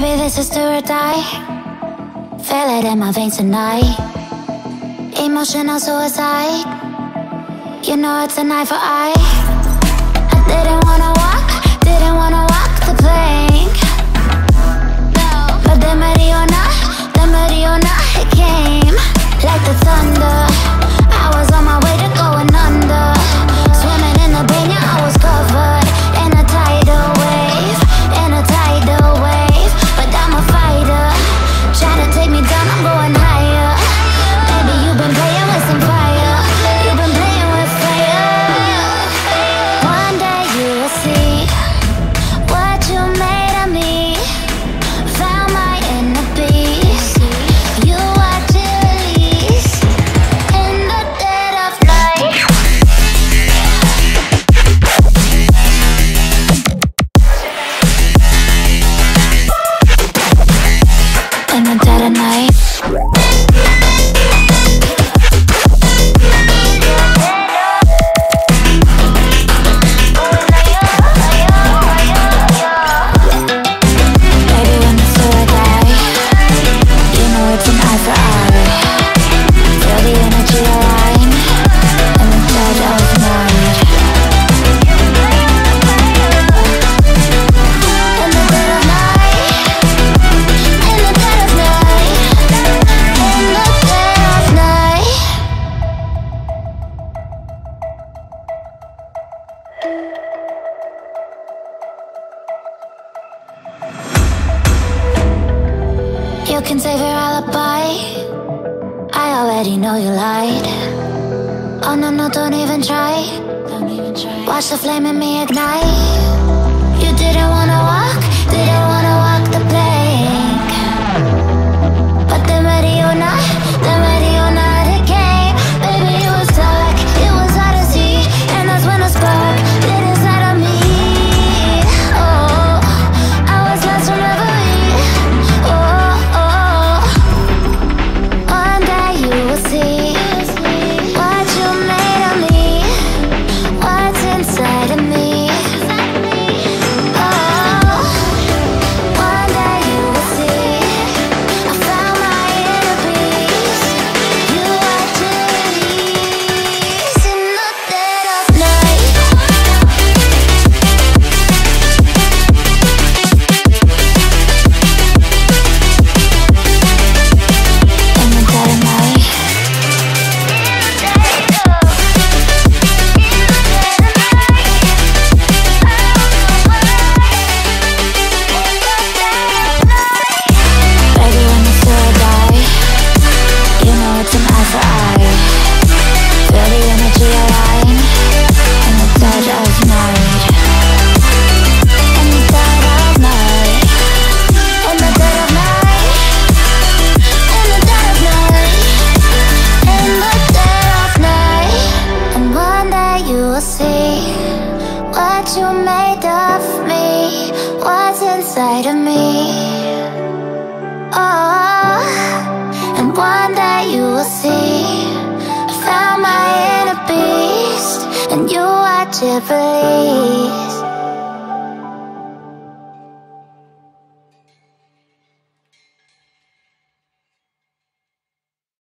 Baby, this is do or die. Feel it in my veins tonight. Emotional suicide. You know it's an eye for eye. I didn't wanna walk the plank. But the Mariona, it came like the thunder. I was on my way to going under. Swimming in the pain, yeah, I was covered in a tidal wave, but I'm a fighter. Try to take me down, I'm going higher. Baby, you've been playing with some fire. You've been playing with fire. One day you will see what you made of me. Found my inner peace. You watch it release in the dead of night. In the dead of night. Baby, when it's do or die, you know it's an eye for eye. Feel the energy align in the dead of night. In the dead of night. In the dead of night. In the dead of night. You can save your alibi. I already know you lied. Oh no, no, don't even try. Watch the flame in me ignite. You didn't wanna walk the plank. But the Mariona, it came. Baby, it was dark, it was hard to see. And that's when a spark lit inside of me. Oh, I was lost from reverie. Oh, one day you will see what you made of me, what's inside of me. Oh, one day you will see I found my inner peace. You watch it release in the dead of night. In the dead of night. Baby, when it's do or die, you know it's an eye for eye. Feel the energy align in the dead of night. In the dead of night. In the dead of night. In the dead of night. In the dead of night. And one day you will see what you made of me, what's inside of me. Oh, and one day you will see I found my inner beast, and you watch it release.